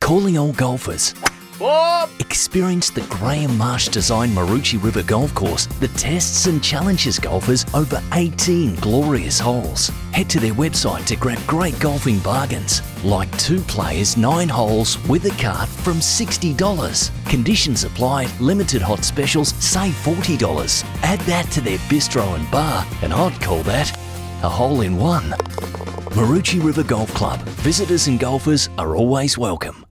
Calling all golfers. Bob! Experience the Graham Marsh-designed Maroochy River Golf Course that tests and challenges golfers over 18 glorious holes. Head to their website to grab great golfing bargains, like 2 players, 9 holes with a cart from $60. Conditions apply, limited hot specials, save $40. Add that to their bistro and bar, and I'd call that a hole in one. Maroochy River Golf Club. Visitors and golfers are always welcome.